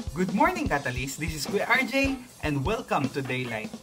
Good morning, Catalyst. This is Kuya RJ and welcome to Daylight.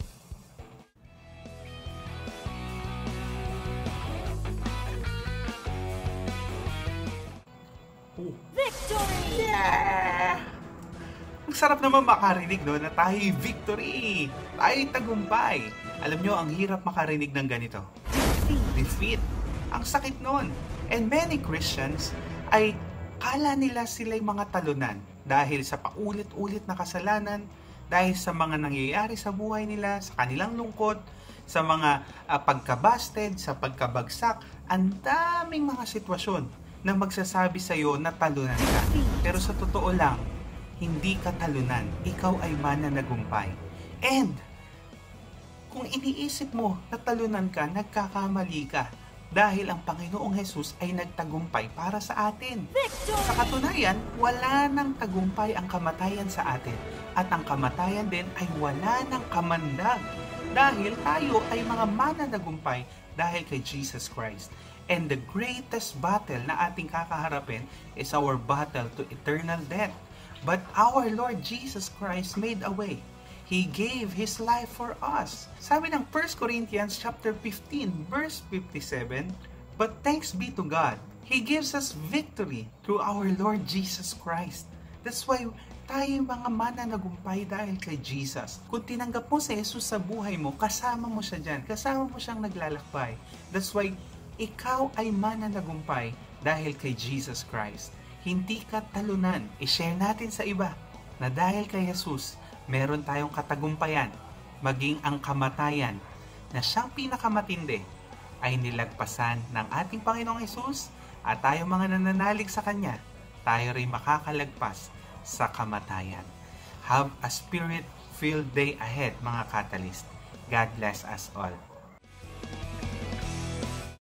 Victory! Yeah! Ang sarap naman makarinig no, na tayo'y victory. Tayo'y tagumpay. Alam nyo, ang hirap makarinig ng ganito. Defeat. Ang sakit nun. And many Christians ay kala nila sila'y mga talunan dahil sa paulit-ulit na kasalanan, dahil sa mga nangyayari sa buhay nila, sa kanilang lungkot, sa mga pagkabasted, sa pagkabagsak, ang daming mga sitwasyon na magsasabi sa iyo na talunan ka. Pero sa totoo lang, hindi ka talunan. Ikaw ay mananagumpay. And kung iniisip mo na talunan ka, nagkakamali ka. Dahil ang Panginoong Jesus ay nagtagumpay para sa atin. Sa katunayan, wala nang tagumpay ang kamatayan sa atin. At ang kamatayan din ay wala nang kamandag. Dahil tayo ay mga mananagumpay dahil kay Jesus Christ. And the greatest battle na ating kakaharapin is our battle to eternal death. But our Lord Jesus Christ made a way. He gave His life for us. Sabi ng 1 Corinthians chapter 15, verse 57, "But thanks be to God, He gives us victory through our Lord Jesus Christ." That's why tayo mga mananagumpay dahil kay Jesus. Kung tinanggap mo si Jesus sa buhay mo, kasama mo siya dyan. Kasama mo siyang naglalakbay. That's why ikaw ay mananagumpay dahil kay Jesus Christ. Hindi ka talunan. I-share natin sa iba na dahil kay Jesus, meron tayong katagumpayan, maging ang kamatayan na siyang pinakamatindi ay nilagpasan ng ating Panginoong Jesus at tayo mga nananalig sa Kanya, tayo rin makakalagpas sa kamatayan. Have a spirit-filled day ahead, mga Catalyst. God bless us all.